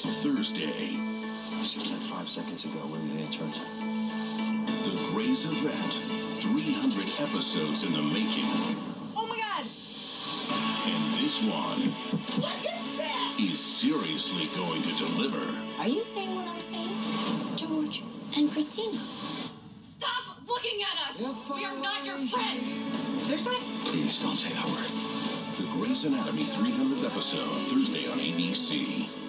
Thursday. Seems like 5 seconds ago we were the interns. The Grey's Event. 300 episodes in the making. Oh my God! And this one What is that? is seriously going to deliver. Are you saying what I'm saying? George and Christina. Stop looking at us! We are not your friends! Seriously? Please don't say that word. The Grey's Anatomy 300th episode, Thursday on ABC.